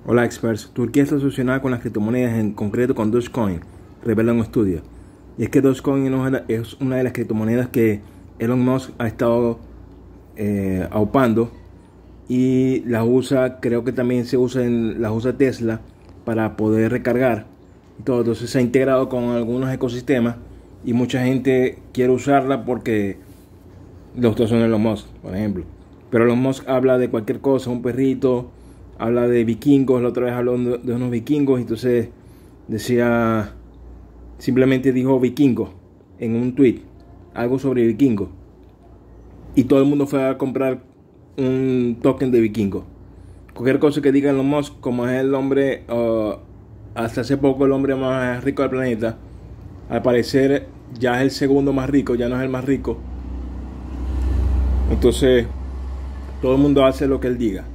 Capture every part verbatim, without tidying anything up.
Hola experts, Turquía está obsesionada con las criptomonedas, en concreto con Dogecoin, revela un estudio. Y es que Dogecoin es una de las criptomonedas que Elon Musk ha estado eh, aupando y las usa, creo que también se usa en, las usa Tesla para poder recargar y todo. Entonces se ha integrado con algunos ecosistemas y mucha gente quiere usarla porque los dos son Elon Musk, por ejemplo. Pero Elon Musk habla de cualquier cosa, un perrito, habla de vikingos, la otra vez habló de unos vikingos, entonces decía, simplemente dijo vikingo en un tweet, algo sobre vikingo. Y todo el mundo fue a comprar un token de vikingo. Cualquier cosa que diga Elon Musk, como es el hombre, uh, hasta hace poco el hombre más rico del planeta, al parecer ya es el segundo más rico, ya no es el más rico. Entonces, todo el mundo hace lo que él diga.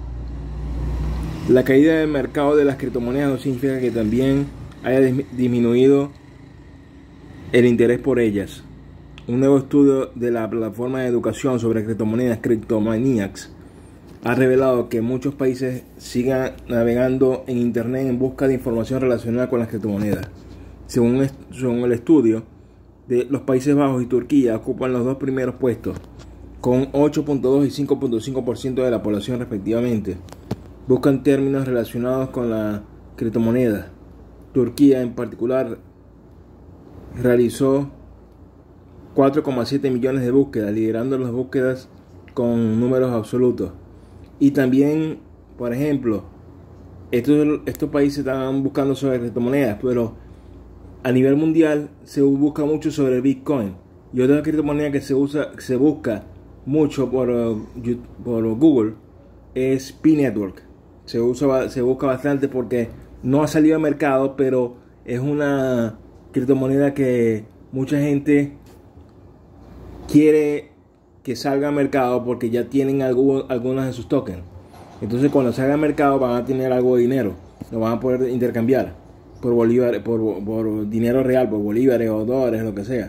La caída del mercado de las criptomonedas no significa que también haya disminuido el interés por ellas. Un nuevo estudio de la plataforma de educación sobre criptomonedas, Cryptomaniacs, ha revelado que muchos países siguen navegando en internet en busca de información relacionada con las criptomonedas. Según, según el estudio, de los Países Bajos y Turquía ocupan los dos primeros puestos, con ocho punto dos y cinco punto cinco por ciento de la población respectivamente. Buscan términos relacionados con la criptomoneda. Turquía en particular realizó cuatro coma siete millones de búsquedas, liderando las búsquedas con números absolutos. Y también, por ejemplo, estos, estos países están buscando sobre criptomonedas, pero a nivel mundial se busca mucho sobre el Bitcoin. Y otra criptomoneda que se usa, se busca mucho por, por Google es Pi Network. Se usa, se busca bastante porque no ha salido al mercado, pero es una criptomoneda que mucha gente quiere que salga al mercado porque ya tienen algo, algunas de sus tokens. Entonces cuando salga al mercado van a tener algo de dinero, lo van a poder intercambiar por bolívares, por, por dinero real, por bolívares o dólares, lo que sea.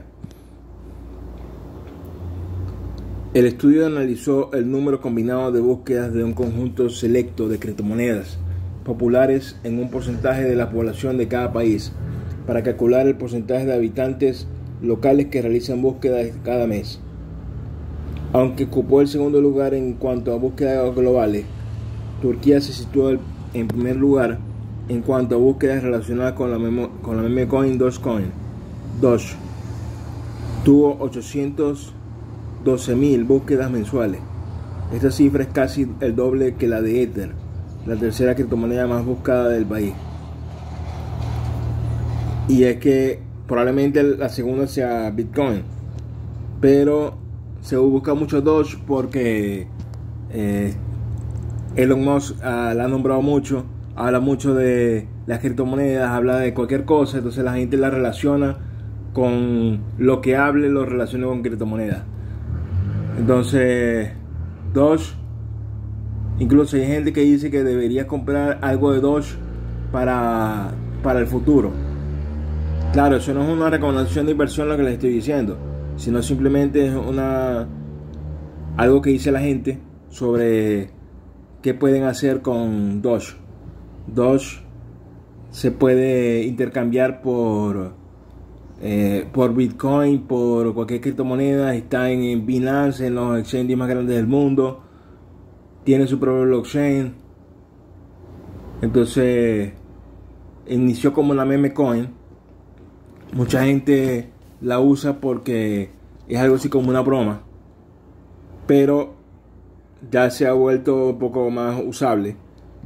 El estudio analizó el número combinado de búsquedas de un conjunto selecto de criptomonedas populares en un porcentaje de la población de cada país para calcular el porcentaje de habitantes locales que realizan búsquedas cada mes. Aunque ocupó el segundo lugar en cuanto a búsquedas globales, Turquía se situó en primer lugar en cuanto a búsquedas relacionadas con la, memo, con la meme coin Dogecoin. Doge tuvo ochocientos doce mil búsquedas mensuales. Esta cifra es casi el doble que la de Ether, la tercera criptomoneda más buscada del país. Y es que probablemente la segunda sea Bitcoin, pero se busca mucho Doge porque eh, Elon Musk uh, la ha nombrado mucho, habla mucho de las criptomonedas, habla de cualquier cosa, entonces la gente la relaciona con lo que hable, lo relaciona con criptomonedas. Entonces, Doge, incluso hay gente que dice que debería comprar algo de Doge para, para el futuro. Claro, eso no es una recomendación de inversión lo que les estoy diciendo, sino simplemente es una algo que dice la gente sobre qué pueden hacer con Doge. Doge se puede intercambiar por Eh, por Bitcoin, por cualquier criptomoneda. Está en, en Binance, en los exchanges más grandes del mundo, tiene su propio blockchain. Entonces inició como la meme coin. Mucha gente la usa porque es algo así como una broma, pero ya se ha vuelto un poco más usable.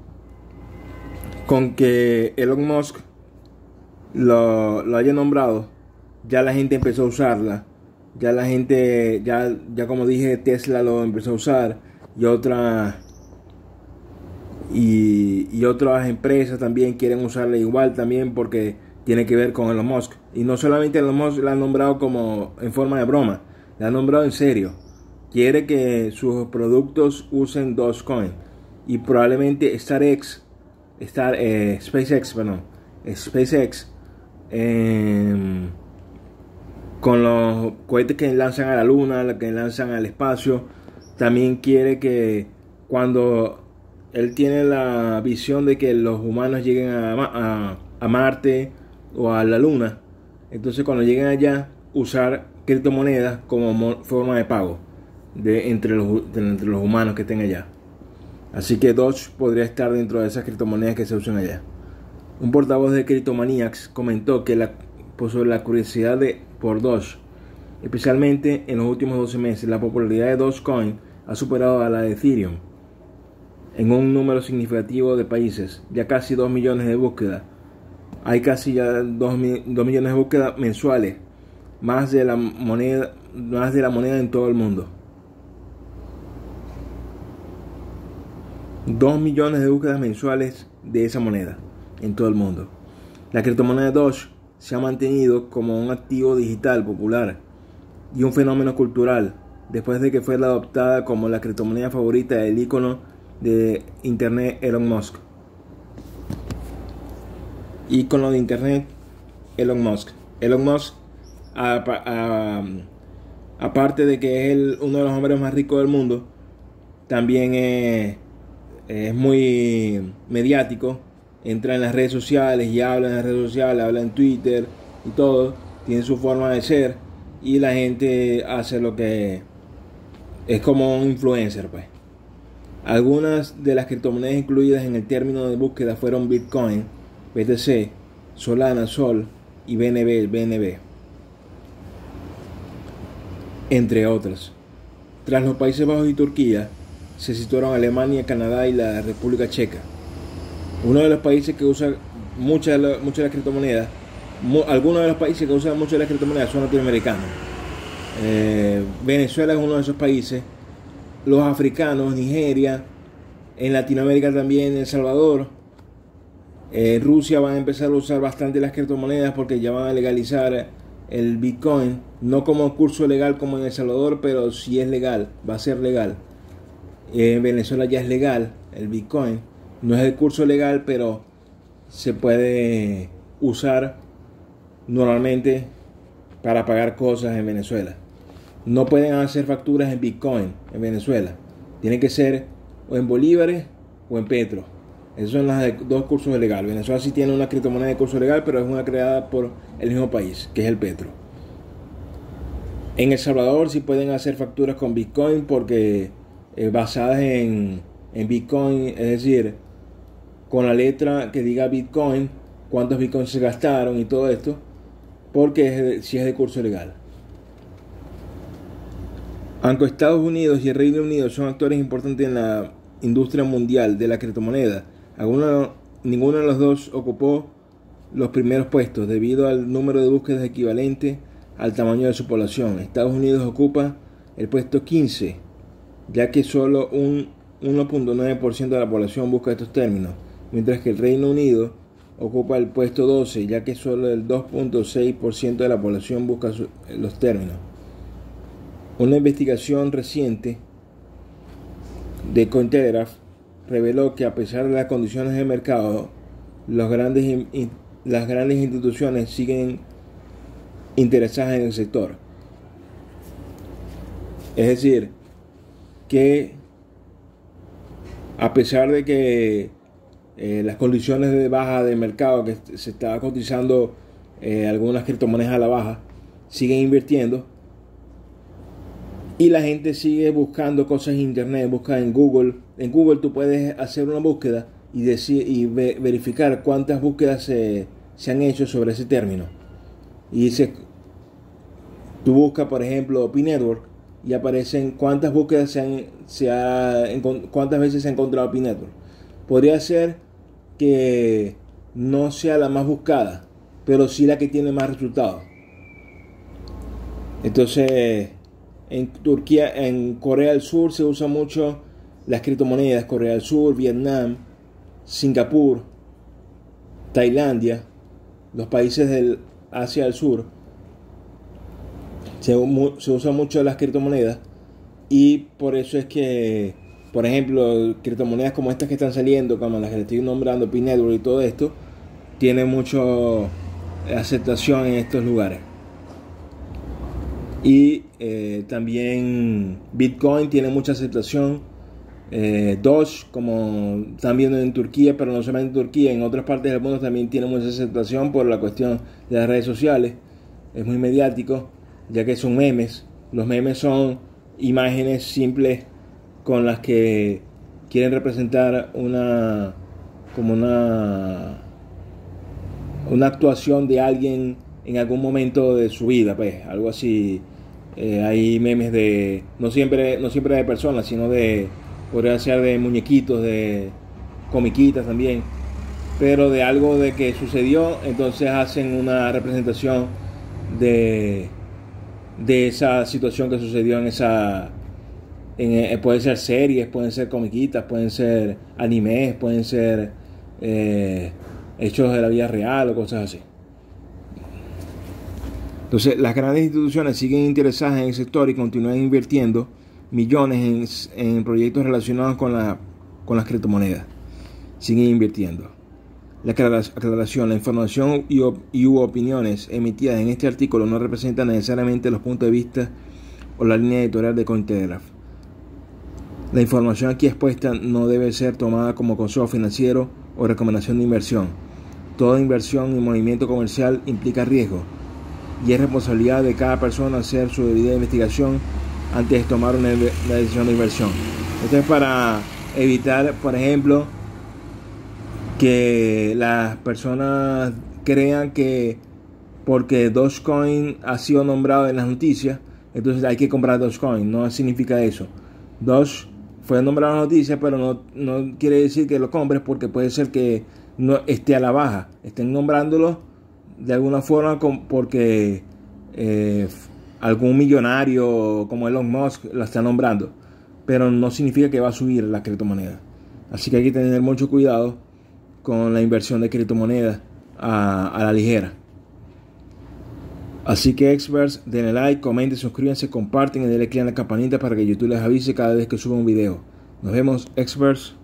Con que Elon Musk lo, lo haya nombrado, ya la gente empezó a usarla. Ya la gente, ya, ya como dije, Tesla lo empezó a usar y otras y, y otras empresas también quieren usarla igual también porque tiene que ver con Elon Musk. Y no solamente Elon Musk la ha nombrado como en forma de broma, la ha nombrado en serio. Quiere que sus productos usen Dogecoin y probablemente StarX, Star, eh, SpaceX, perdón, SpaceX. Eh, con los cohetes que lanzan a la luna, que lanzan al espacio, también quiere que cuando él tiene la visión de que los humanos lleguen a, a, a Marte o a la Luna. Entonces cuando lleguen allá, usar criptomonedas como forma de pago de, entre, los, de, entre los humanos que estén allá. Así que Doge podría estar dentro de esas criptomonedas que se usan allá. Un portavoz de Cryptomaniacs comentó que la, pues, sobre la curiosidad de, por Doge, especialmente en los últimos doce meses, la popularidad de Dogecoin ha superado a la de Ethereum en un número significativo de países, ya casi dos millones de búsquedas. Hay casi ya dos millones de búsquedas mensuales, más de la moneda, más de la moneda en todo el mundo. dos millones de búsquedas mensuales de esa moneda en todo el mundo. La criptomoneda Doge se ha mantenido como un activo digital popular y un fenómeno cultural después de que fue adoptada como la criptomoneda favorita del ícono de internet Elon Musk. Ícono de internet Elon Musk. Elon Musk, a, a, a, aparte de que es el, uno de los hombres más ricos del mundo, también es, es muy mediático. Entra en las redes sociales y habla en las redes sociales, habla en Twitter y todo. Tiene su forma de ser y la gente hace lo que es como un influencer, pues. Algunas de las criptomonedas incluidas en el término de búsqueda fueron Bitcoin, B T C, Solana, Sol y B N B, B N B, entre otras. Tras los Países Bajos y Turquía, se situaron Alemania, Canadá y la República Checa. Uno de los países que usa muchas de muchas de las criptomonedas, mu, algunos de los países que usan muchas de las criptomonedas son latinoamericanos. Eh, Venezuela es uno de esos países. Los africanos, Nigeria, en Latinoamérica también, El Salvador, eh, Rusia van a empezar a usar bastante las criptomonedas porque ya van a legalizar el Bitcoin, no como curso legal como en El Salvador, pero sí es legal, va a ser legal. Eh, en Venezuela ya es legal el Bitcoin, no es el curso legal, pero se puede usar normalmente para pagar cosas en Venezuela. No pueden hacer facturas en Bitcoin en Venezuela. Tienen que ser o en bolívares o en petro. Esos son los dos cursos legales. Venezuela sí tiene una criptomoneda de curso legal, pero es una creada por el mismo país, que es el petro. En El Salvador sí pueden hacer facturas con Bitcoin porque eh, basadas en, en Bitcoin, es decir, con la letra que diga Bitcoin, cuántos Bitcoins se gastaron y todo esto, porque si sí es de curso legal. Aunque Estados Unidos y el Reino Unido son actores importantes en la industria mundial de la criptomoneda, alguno, ninguno de los dos ocupó los primeros puestos debido al número de búsquedas equivalente al tamaño de su población. Estados Unidos ocupa el puesto quince, ya que solo un uno punto nueve por ciento de la población busca estos términos, mientras que el Reino Unido ocupa el puesto doce, ya que solo el dos punto seis por ciento de la población busca su, los términos. Una investigación reciente de Cointelegraph reveló que a pesar de las condiciones de mercado, los grandes, las grandes instituciones siguen interesadas en el sector. Es decir, que a pesar de que eh, las condiciones de baja de mercado, que se está cotizando eh, algunas criptomonedas a la baja, siguen invirtiendo. Y la gente sigue buscando cosas en internet, busca en Google. En Google tú puedes hacer una búsqueda y, decir, y ve, verificar cuántas búsquedas se, se han hecho sobre ese término. Y dice, tú buscas, por ejemplo, P-Network y aparecen cuántas búsquedas se han, se ha, cuántas veces se ha encontrado P-Network. Podría ser que no sea la más buscada, pero sí la que tiene más resultados. Entonces, en Turquía, en Corea del Sur se usa mucho las criptomonedas. Corea del Sur, Vietnam, Singapur, Tailandia, los países del Asia del Sur, se, se usa mucho las criptomonedas. Y por eso es que, por ejemplo, criptomonedas como estas que están saliendo, como las que le estoy nombrando, P-Network y todo esto, tiene mucha aceptación en estos lugares. Y eh, también Bitcoin tiene mucha aceptación eh, Doge, como están viendo en Turquía, pero no solamente en Turquía, en otras partes del mundo también tiene mucha aceptación por la cuestión de las redes sociales. Es muy mediático, ya que son memes. Los memes son imágenes simples con las que quieren representar una como una una actuación de alguien en algún momento de su vida, pues algo así. Eh, hay memes de no siempre no siempre de personas, sino de, podría ser de muñequitos, de comiquitas también, pero de algo de que sucedió. Entonces hacen una representación de de esa situación que sucedió en esa en, pueden ser series, pueden ser comiquitas, pueden ser animes, pueden ser eh, hechos de la vida real o cosas así. Entonces las grandes instituciones siguen interesadas en el sector y continúan invirtiendo millones en, en proyectos relacionados con, la, con las criptomonedas. Siguen invirtiendo. La aclaración: la información y, op y u opiniones emitidas en este artículo no representan necesariamente los puntos de vista o la línea editorial de Cointelegraph. La información aquí expuesta no debe ser tomada como consejo financiero o recomendación de inversión. Toda inversión y movimiento comercial implica riesgo y es responsabilidad de cada persona hacer su debida investigación antes de tomar una, una decisión de inversión. Esto es para evitar, por ejemplo, que las personas crean que porque Dogecoin ha sido nombrado en las noticias, entonces hay que comprar Dogecoin. No significa eso. Doge fue nombrado en las noticias, pero no, no quiere decir que lo compres, porque puede ser que no esté a la baja. Estén nombrándolo de alguna forma porque eh, algún millonario como Elon Musk la está nombrando, pero no significa que va a subir la criptomoneda. Así que hay que tener mucho cuidado con la inversión de criptomonedas a, a la ligera. Así que experts, denle like, comenten, suscríbanse, comparten y denle clic en la campanita para que YouTube les avise cada vez que suba un video. Nos vemos, experts.